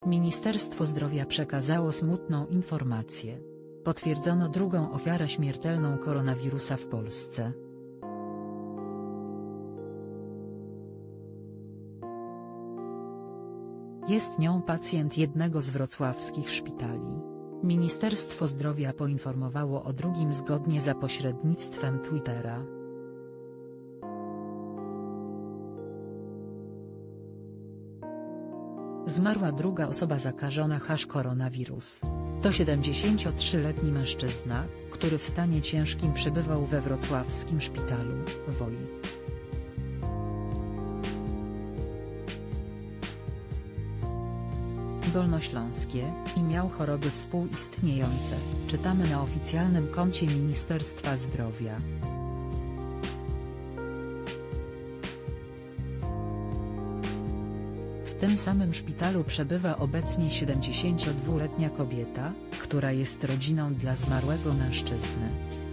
Ministerstwo Zdrowia przekazało smutną informację. Potwierdzono drugą ofiarę śmiertelną koronawirusa w Polsce. Jest nią pacjent jednego z wrocławskich szpitali. Ministerstwo Zdrowia poinformowało o drugim zgodnie za pośrednictwem Twittera. Zmarła druga osoba zakażona koronawirus. To 73-letni mężczyzna, który w stanie ciężkim przebywał we wrocławskim szpitalu WOI. Dolnośląskie i miał choroby współistniejące, czytamy na oficjalnym koncie Ministerstwa Zdrowia. W tym samym szpitalu przebywa obecnie 72-letnia kobieta, która jest rodziną dla zmarłego mężczyzny.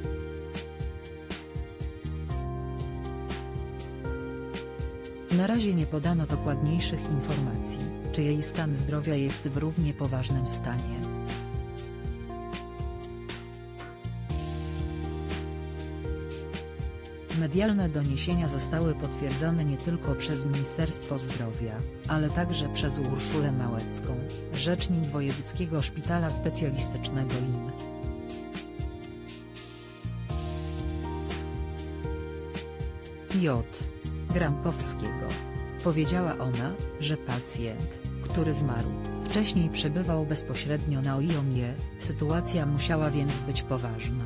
Na razie nie podano dokładniejszych informacji, czy jej stan zdrowia jest w równie poważnym stanie. Medialne doniesienia zostały potwierdzone nie tylko przez Ministerstwo Zdrowia, ale także przez Urszulę Małecką, rzecznik Wojewódzkiego Szpitala Specjalistycznego im. J. Gramkowskiego. Powiedziała ona, że pacjent, który zmarł, wcześniej przebywał bezpośrednio na OIOM-ie, sytuacja musiała więc być poważna.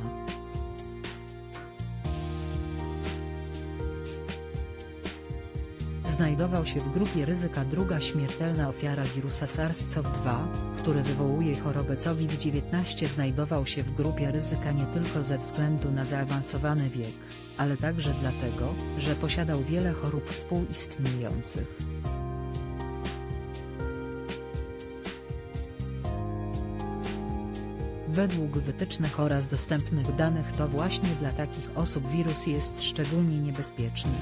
Znajdował się w grupie ryzyka druga śmiertelna ofiara wirusa SARS-CoV-2, który wywołuje chorobę COVID-19 znajdował się w grupie ryzyka nie tylko ze względu na zaawansowany wiek, ale także dlatego, że posiadał wiele chorób współistniejących. Według wytycznych oraz dostępnych danych to właśnie dla takich osób wirus jest szczególnie niebezpieczny.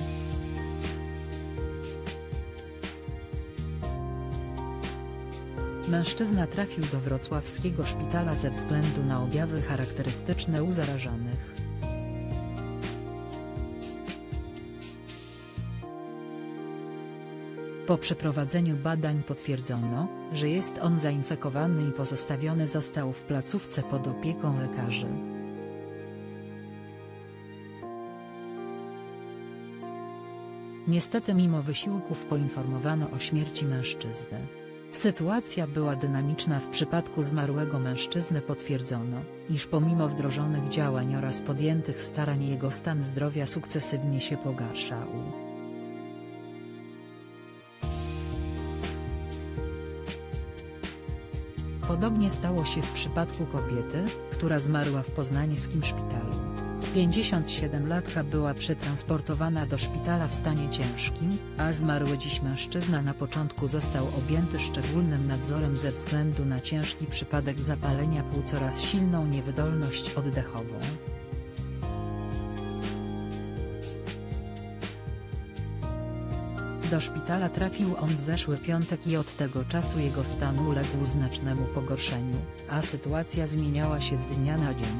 Mężczyzna trafił do wrocławskiego szpitala ze względu na objawy charakterystyczne u zarażonych. Po przeprowadzeniu badań potwierdzono, że jest on zainfekowany i pozostawiony został w placówce pod opieką lekarzy. Niestety mimo wysiłków poinformowano o śmierci mężczyzny. Sytuacja była dynamiczna. W przypadku zmarłego mężczyzny potwierdzono, iż pomimo wdrożonych działań oraz podjętych starań jego stan zdrowia sukcesywnie się pogarszał. Podobnie stało się w przypadku kobiety, która zmarła w poznańskim szpitalu. 57-latka była przetransportowana do szpitala w stanie ciężkim, a zmarły dziś mężczyzna na początku został objęty szczególnym nadzorem ze względu na ciężki przypadek zapalenia płuc oraz silną niewydolność oddechową. Do szpitala trafił on w zeszły piątek i od tego czasu jego stan uległ znacznemu pogorszeniu, a sytuacja zmieniała się z dnia na dzień.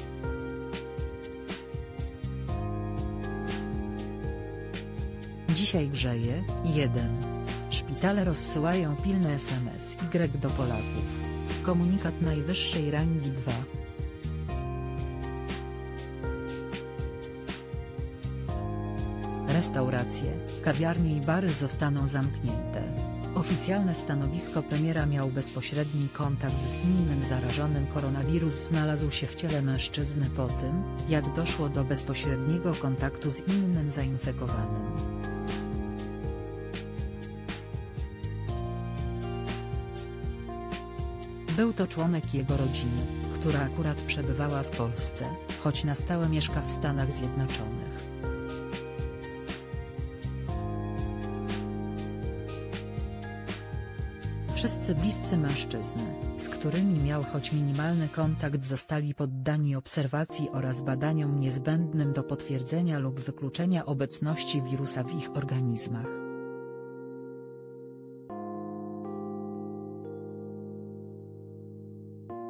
Dzisiaj grzeje. 1. Szpitale rozsyłają pilne SMS Y do Polaków. Komunikat najwyższej rangi 2. Restauracje, kawiarnie i bary zostaną zamknięte. Oficjalne stanowisko premiera miał bezpośredni kontakt z innym zarażonym. Koronawirus znalazł się w ciele mężczyzny po tym, jak doszło do bezpośredniego kontaktu z innym zainfekowanym. Był to członek jego rodziny, która akurat przebywała w Polsce, choć na stałe mieszka w Stanach Zjednoczonych. Wszyscy bliscy mężczyzny, z którymi miał choć minimalny kontakt, zostali poddani obserwacji oraz badaniom niezbędnym do potwierdzenia lub wykluczenia obecności wirusa w ich organizmach.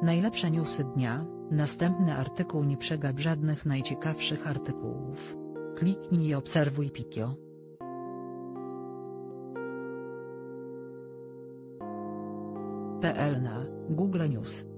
Najlepsze newsy dnia. Następny artykuł. Nie przegap żadnych najciekawszych artykułów. Kliknij i obserwuj Pikio.pl na Google News.